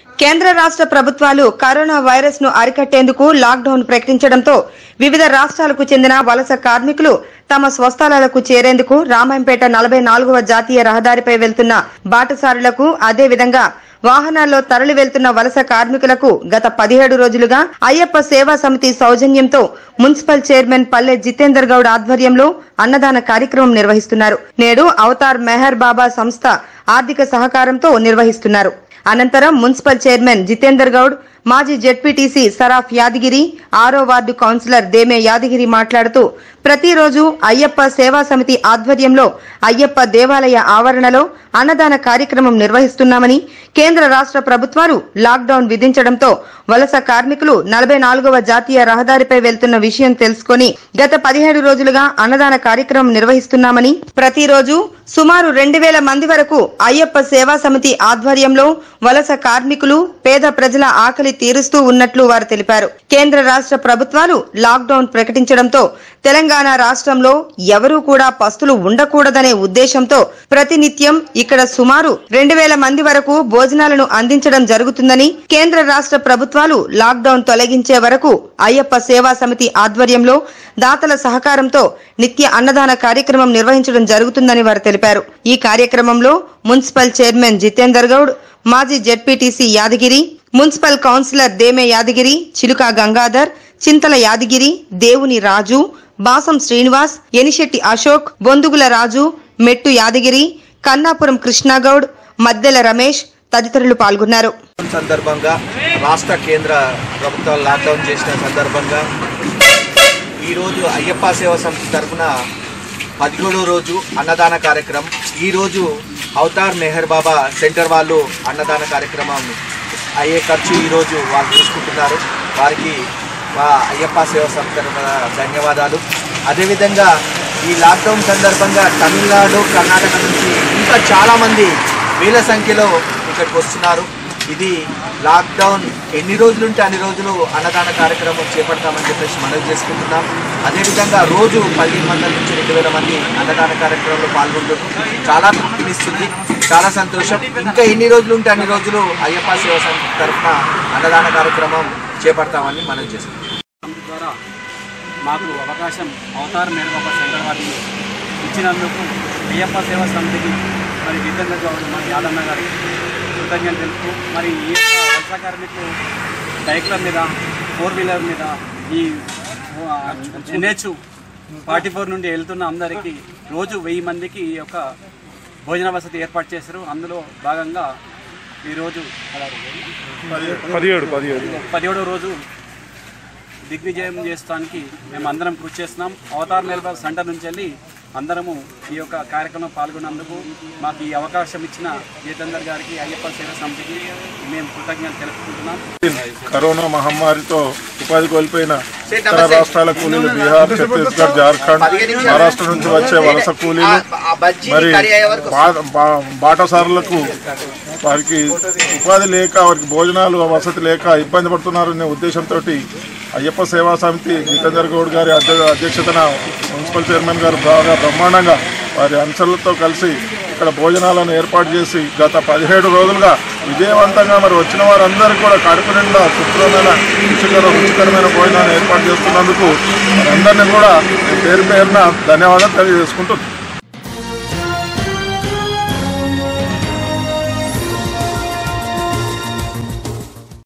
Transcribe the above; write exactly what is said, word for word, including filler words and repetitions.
కేంద్ర రాష్ట్ర ప్రభుత్వాలు కరోనా వైరస్ ను అరికట్టేందుకు లాక్డౌన్ ప్రకటించడంతో వివిధ రాష్ట్రాలకు చెందిన వలస కార్మికులు తమ స్వస్థలాలకు చేరేందుకు రామాయంపేట నలభై నాలుగవ జాతీయ రహదారిపై వెళ్తున్న బాటసారులకు అదేవిధంగా వాహనాల్లో తరలి వెళ్తున్న వలస కార్మికులకు గత పదిహేడు రోజులుగా అయ్యప్ప సేవా సమితి సౌజన్యంతో మున్సిపల్ చైర్మన్ పల్లె జితేందర్ గౌడ్ ఆధ్వర్యంలో అన్నదాన కార్యక్రమం నిర్వహిస్తున్నారు. నేడు అవతార్ మెహర్ బాబా సంస్థ ఆర్థిక సహకారంతో నిర్వహిస్తున్నారు. అనంతరం మున్సిపల్ చైర్మన్ జితేందర్ గౌడ్, మాజీ జెడ్పీటీసీ సరాఫ్ యాదగిరి, ఆరో వార్డు కౌన్సిలర్ దేమే యాదగిరి మాట్లాడుతూ ప్రతిరోజు అయ్యప్ప సేవా సమితి ఆధ్వర్యంలో అయ్యప్ప దేవాలయ ఆవరణలో అన్నదాన కార్యక్రమం నిర్వహిస్తున్నామని, కేంద్ర రాష్ట్ర ప్రభుత్వాలు లాక్డౌన్ విధించడంతో వలస కార్మికులు నలభై నాలుగవ జాతీయ రహదారిపై వెళ్తున్న విషయం తెలుసుకుని గత పదిహేడు రోజులుగా అన్నదాన కార్యక్రమం నిర్వహిస్తున్నామని, ప్రతిరోజు సుమారు రెండు వేల మంది వరకు అయ్యప్ప సేవా సమితి ఆధ్వర్యంలో వలస కార్మికులు, పేద ప్రజల ఆకలి తీరుస్తూ ఉన్నట్లు వారు తెలిపారు. కేంద్ర రాష్ట్ర ప్రభుత్వాలు లాక్డౌన్ ప్రకటించడంతో తెలంగాణ రాష్ట్రంలో ఎవరూ కూడా పస్తులు ఉండకూడదనే ఉద్దేశంతో ప్రతినిత్యం ఇక్కడ సుమారు రెండు వేల మంది వరకు భోజనాలను అందించడం జరుగుతుందని, కేంద్ర రాష్ట్ర ప్రభుత్వాలు లాక్డౌన్ తొలగించే వరకు అయ్యప్ప సేవా సమితి ఆధ్వర్యంలో దాతల సహకారంతో నిత్య అన్నదాన కార్యక్రమం నిర్వహించడం జరుగుతుందని వారు తెలిపారు. ఈ కార్యక్రమంలో మున్సిపల్ చైర్మన్ జితేందర్ గౌడ్, మాజీ ZPTC Yadagiri, municipal councillor Deme Yadagiri, Chiluka Gangadhar, చింతల యాదగిరి, దేవుని రాజు, బాసం శ్రీనివాస్, ఎనిశెట్టి అశోక్, బొందుగుల రాజు, మెట్టు యాదగిరి, కన్నాపురం కృష్ణగౌడ్, మద్దెల రమేష్ తదితరులు పాల్గొన్నారు. సందర్భంగా రాష్ట్ర కేంద్ర ప్రభుత్వాలు లాక్డౌన్ చేసిన సందర్భంగా ఈరోజు అయ్యప్ప సేవా సమితి తరఫున పదిహేడో రోజు అన్నదాన కార్యక్రమం. ఈరోజు అవతార్ మెహర్ బాబా సెంటర్ వాళ్ళు అన్నదాన కార్యక్రమం అయ్యే ఖర్చు ఈరోజు వాళ్ళు తీసుకుంటున్నారు. వారికి మా అయ్యప్ప సేవా సమితి తరఫున ధన్యవాదాలు. అదేవిధంగా ఈ లాక్డౌన్ సందర్భంగా తమిళనాడు, కర్ణాటక నుంచి ఇంకా చాలామంది వేల సంఖ్యలో ఇక్కడికి వస్తున్నారు. ఇది లాక్డౌన్ ఎన్ని రోజులు ఉంటే అన్ని రోజులు అన్నదాన కార్యక్రమం చేపడతామని చెప్పేసి మనవి చేసుకుంటున్నాం. అదేవిధంగా రోజు పదిహేను వందల నుంచి రెండు వేల మంది అన్నదాన కార్యక్రమంలో పాల్గొంటున్నారు. చాలా తృప్తినిస్తుంది, చాలా సంతోషం. ఇంకా ఎన్ని రోజులు ఉంటే అన్ని రోజులు అయ్యప్ప సేవా సమితి తరఫున అన్నదాన కార్యక్రమం చేపడతామని మనవి చేసుకుంటున్నాం. ద్వారా మాకు అవకాశం అవతార్ మెహర్ బాబా సెంటర్ వారిని ఇచ్చినందుకు అయ్యప్ప సేవా సమితికి మరి జితేందర్ గౌడ్, మరి యాదన్న గారికి కృతజ్ఞతలు తెలుపుతూ, మరి ఈ యొక్క వలస కార్మికులు బైక్ల మీద, ఫోర్ వీలర్ మీద ఈ ఎన్హెచ్ ఫార్టీ ఫోర్ నుండి వెళ్తున్న అందరికీ రోజు వెయ్యి మందికి ఈ యొక్క భోజన వసతి ఏర్పాటు చేశారు. అందులో భాగంగా ఈరోజు పదిహేడు పదిహేడు పదిహేడో రోజు దిగ్విజయం చేస్తానికి మేము అందరం కృషి చేస్తున్నాం. అవతార్ మెహర్ బాబా సెంటర్ నుంచి వెళ్ళి అందరము ఈ యొక్క కార్యక్రమం పాల్గొన్నందుకు మాకు ఈ అవకాశం ఇచ్చిన జితేందర్ గారికి, అయ్యప్ప సేవా సమితికి మేము కృతజ్ఞతలు తెలుపుకుంటున్నాం. కరోనా మహమ్మారితో ఉపాధి కోల్పోయిన ఇతర రాష్ట్రాల కూలీలు, బీహార్, ఛత్తీస్గఢ్, జార్ఖండ్, మహారాష్ట్ర నుంచి వచ్చే వలస కూలీలు, మరి బాటసారులకు వారికి ఉపాధి లేక, వారికి భోజనాలు వసతి లేక ఇబ్బంది పడుతున్నారనే ఉద్దేశంతో అయ్యప్ప సేవా సమితి జితేందర్ గౌడ్ గారి అధ్యక్షతన మున్సిపల్ చైర్మన్ గారు బాగా బ్రహ్మాండంగా వారి అంశాలతో కలిసి ఇక్కడ భోజనాలను ఏర్పాటు చేసి గత పదిహేడు రోజులుగా విజయవంతంగా మరి వచ్చిన వారందరికీ కూడా కడుపు నిండా శుభ్రమైన రుచికర రుచికరమైన భోజనాన్ని ఏర్పాటు చేస్తున్నందుకు అందరినీ కూడా పేరు పేరున ధన్యవాదాలు తెలియజేసుకుంటున్నాను.